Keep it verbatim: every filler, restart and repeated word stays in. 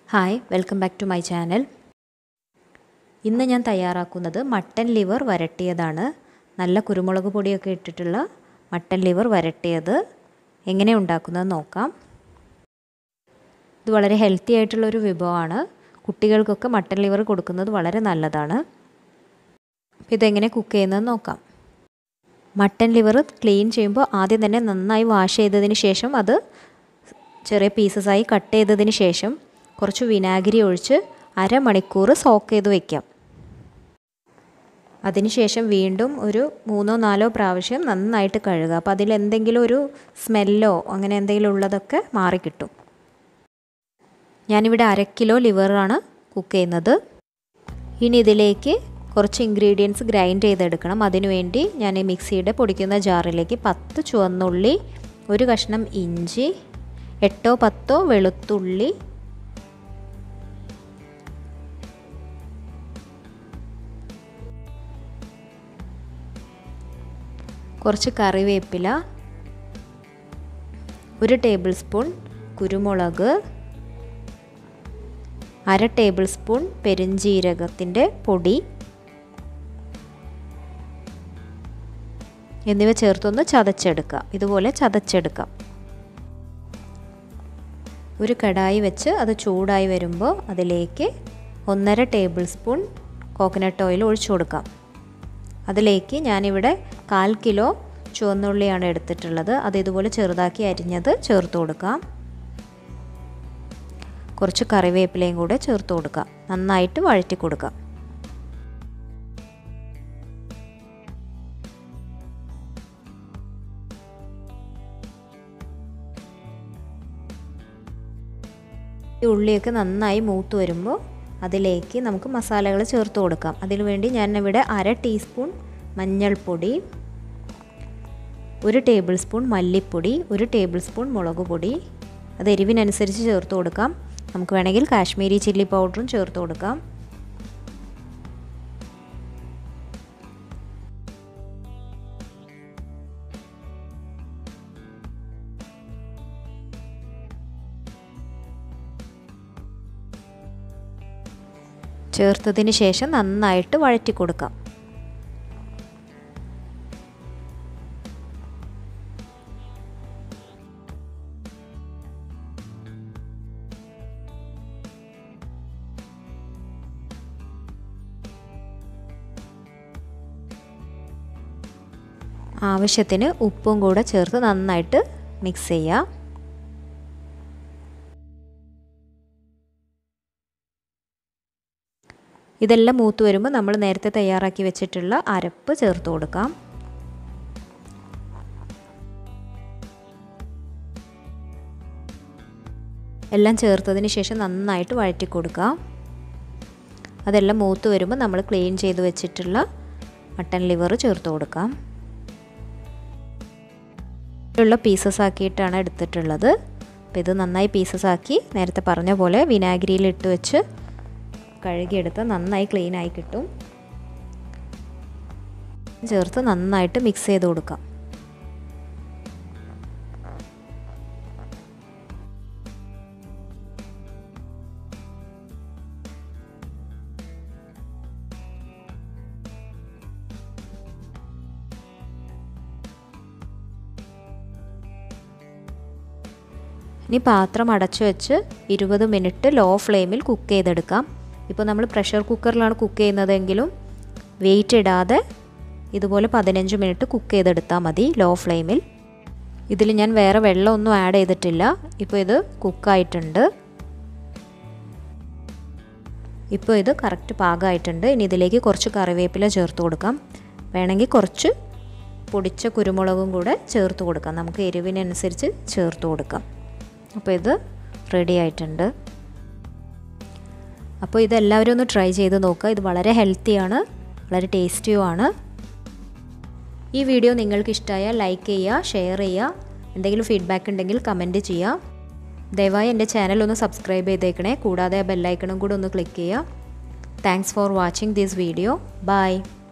Hi, welcome back to my channel. ഇന്ന് ഞാൻ തയ്യാറാക്കുന്നത് മട്ടൻ ലിവർ വരട്ടിയതാണ്. നല്ല കുരുമുളക് പൊടിയൊക്കെ ഇട്ടിട്ടുള്ള മട്ടൻ ലിവർ വരട്ടിയത് എങ്ങനെ ഉണ്ടാക്കുന്നത് നോക്കാം. ഇത് വളരെ ഹെൽത്തി ആയിട്ടുള്ളൊരു വിഭവമാണ്. കുട്ടികൾക്കൊക്കെ മട്ടൻ ലിവർ കൊടുക്കുന്നത് വളരെ നല്ലതാണ്. അപ്പോൾ ഇതെങ്ങനെ കുക്ക് ചെയ്യുന്നത് നോക്കാം. മട്ടൻ ലിവർ ക്ലീൻ ചെയ്യുമ്പോൾ ആദ്യം തന്നെ നന്നായി വാഷ് ചെയ്തതിന് ശേഷം അത് ചെറിയ പീസസായി കട്ട് ചെയ്തതിന് ശേഷം കുറച്ച് വിനാഗിരി ഒഴിച്ച് അരമണിക്കൂർ സോക്ക് ചെയ്ത് വയ്ക്കാം. അതിനുശേഷം വീണ്ടും ഒരു മൂന്നോ നാലോ പ്രാവശ്യം നന്നായിട്ട് കഴുകുക. അപ്പോൾ അതിലെന്തെങ്കിലും ഒരു സ്മെല്ലോ അങ്ങനെ എന്തെങ്കിലും ഉള്ളതൊക്കെ മാറിക്കിട്ടും. ഞാനിവിടെ അര കിലോ ലിവറാണ് കുക്ക് ചെയ്യുന്നത്. ഇനി ഇതിലേക്ക് കുറച്ച് ഇൻഗ്രീഡിയൻസ് ഗ്രൈൻഡ് ചെയ്തെടുക്കണം. അതിനുവേണ്ടി ഞാൻ മിക്സിയുടെ പൊടിക്കുന്ന ജാറിലേക്ക് പത്ത് ചുവന്നുള്ളി, ഒരു കഷ്ണം ഇഞ്ചി, എട്ടോ പത്തോ വെളുത്തുള്ളി, കുറച്ച് കറിവേപ്പില, ഒരു ടേബിൾ സ്പൂൺ കുരുമുളക്, അര ടേബിൾ സ്പൂൺ പെരുംജീരകത്തിൻ്റെ പൊടി എന്നിവ ചേർത്തൊന്ന് ചതച്ചെടുക്കാം. ഇതുപോലെ ചതച്ചെടുക്കാം. ഒരു കടായി വെച്ച് അത് ചൂടായി വരുമ്പോൾ അതിലേക്ക് ഒന്നര ടേബിൾ സ്പൂൺ കോക്കനട്ട് ഓയിൽ ഒഴിച്ചു കൊടുക്കാം. അതിലേക്ക് ഞാനിവിടെ കാൽ കിലോ ചുവന്നുള്ളിയാണ് എടുത്തിട്ടുള്ളത്. അത് ഇതുപോലെ ചെറുതാക്കി അരിഞ്ഞത് ചേർത്ത് കൊടുക്കാം. കുറച്ച് കറിവേപ്പിലയും കൂടെ ചേർത്ത് കൊടുക്കാം. നന്നായിട്ട് വഴറ്റി കൊടുക്കാം. ഈ ഉള്ളിയൊക്കെ നന്നായി മൂത്ത് വരുമ്പോൾ അതിലേക്ക് നമുക്ക് മസാലകൾ ചേർത്ത് കൊടുക്കാം. അതിനുവേണ്ടി ഞാനിവിടെ അര ടീസ്പൂൺ മഞ്ഞൾപ്പൊടി, ഒരു ടേബിൾ സ്പൂൺ മല്ലിപ്പൊടി, ഒരു ടേബിൾ സ്പൂൺ മുളക് പൊടി, അത് എരിവിനനുസരിച്ച് ചേർത്ത് കൊടുക്കാം. നമുക്ക് വേണമെങ്കിൽ കാശ്മീരി ചില്ലി പൗഡറും ചേർത്ത് കൊടുക്കാം. ചേർത്തതിന് ശേഷം നന്നായിട്ട് വഴറ്റി കൊടുക്കാം. ആവശ്യത്തിന് ഉപ്പും കൂടെ ചേർത്ത് നന്നായിട്ട് മിക്സ് ചെയ്യാം. ഇതെല്ലാം മൂത്ത് വരുമ്പോൾ നമ്മൾ നേരത്തെ തയ്യാറാക്കി വെച്ചിട്ടുള്ള അരപ്പ് ചേർത്ത് കൊടുക്കാം. എല്ലാം ചേർത്തതിന് ശേഷം നന്നായിട്ട് വഴറ്റി കൊടുക്കാം. അതെല്ലാം മൂത്ത് വരുമ്പോൾ നമ്മൾ ക്ലീൻ ചെയ്ത് വെച്ചിട്ടുള്ള മട്ടൻ ലിവർ ചേർത്ത് കൊടുക്കാം. ഉള്ള പീസസ് ആക്കിയിട്ടാണ് എടുത്തിട്ടുള്ളത്. അപ്പോൾ ഇത് നന്നായി പീസസ് ആക്കി നേരത്തെ പറഞ്ഞ പോലെ വിനാഗിരിയിൽ ഇട്ട് വെച്ച് കഴുകിയെടുത്ത് നന്നായി ക്ലീൻ ആയി കിട്ടും. ചേർത്ത് നന്നായിട്ട് മിക്സ് ചെയ്ത് കൊടുക്കാം. ഇനി പാത്രം അടച്ചു വെച്ച് ഇരുപത് മിനിറ്റ് ലോ ഫ്ലെയിമിൽ കുക്ക് ചെയ്തെടുക്കാം. ഇപ്പോൾ നമ്മൾ പ്രഷർ കുക്കറിലാണ് കുക്ക് ചെയ്യുന്നതെങ്കിലും വെയിറ്റ് ഇടാതെ ഇതുപോലെ പതിനഞ്ച് മിനിറ്റ് കുക്ക് ചെയ്തെടുത്താൽ മതി ലോ ഫ്ലെയിമിൽ. ഇതിൽ ഞാൻ വേറെ വെള്ളമൊന്നും ആഡ് ചെയ്തിട്ടില്ല. ഇപ്പോൾ ഇത് കുക്കായിട്ടുണ്ട്. ഇപ്പോൾ ഇത് കറക്റ്റ് പാകമായിട്ടുണ്ട്. ഇനി ഇതിലേക്ക് കുറച്ച് കറിവേപ്പില ചേർത്ത് കൊടുക്കാം. വേണമെങ്കിൽ കുറച്ച് പൊടിച്ച കുരുമുളകും കൂടെ ചേർത്ത് കൊടുക്കാം. നമുക്ക് എരിവിനനുസരിച്ച് ചേർത്ത് കൊടുക്കാം. അപ്പോൾ ഇത് റെഡി ആയിട്ടുണ്ട്. അപ്പോൾ ഇതെല്ലാവരും ഒന്ന് ട്രൈ ചെയ്ത് നോക്കുക. ഇത് വളരെ ഹെൽത്തിയാണ്, വളരെ ടേസ്റ്റിയുമാണ്. ഈ വീഡിയോ നിങ്ങൾക്ക് ഇഷ്ടമായാൽ ലൈക്ക് ചെയ്യുക, ഷെയർ ചെയ്യുക. എന്തെങ്കിലും ഫീഡ്ബാക്ക് ഉണ്ടെങ്കിൽ കമൻറ്റ് ചെയ്യുക. ദയവായി എൻ്റെ ചാനൽ ഒന്ന് സബ്സ്ക്രൈബ് ചെയ്തേക്കണേ. കൂടാതെ ആ ബെല്ലൈക്കണും കൂടെ ഒന്ന് ക്ലിക്ക് ചെയ്യുക. Thanks for watching this video. By.